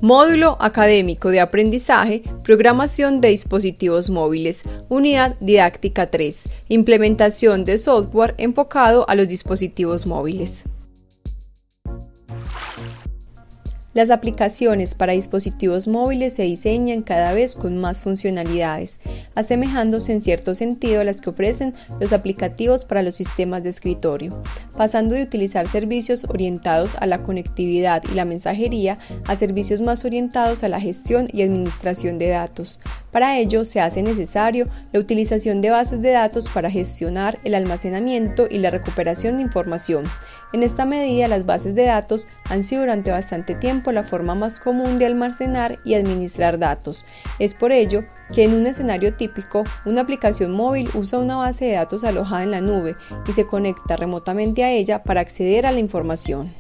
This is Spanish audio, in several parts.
Módulo Académico de Aprendizaje, Programación de Dispositivos Móviles, Unidad Didáctica 3, Implementación de software enfocado a los dispositivos móviles. Las aplicaciones para dispositivos móviles se diseñan cada vez con más funcionalidades, asemejándose en cierto sentido a las que ofrecen los aplicativos para los sistemas de escritorio, pasando de utilizar servicios orientados a la conectividad y la mensajería a servicios más orientados a la gestión y administración de datos. Para ello se hace necesario la utilización de bases de datos para gestionar el almacenamiento y la recuperación de información. En esta medida, las bases de datos han sido durante bastante tiempo la forma más común de almacenar y administrar datos. Es por ello que en un escenario típico, una aplicación móvil usa una base de datos alojada en la nube y se conecta remotamente a ella para acceder a la información.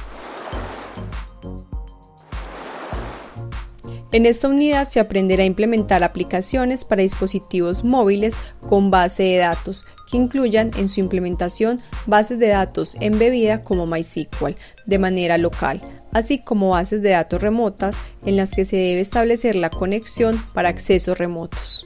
En esta unidad se aprenderá a implementar aplicaciones para dispositivos móviles con base de datos, que incluyan en su implementación bases de datos embebida como MySQL de manera local, así como bases de datos remotas en las que se debe establecer la conexión para accesos remotos.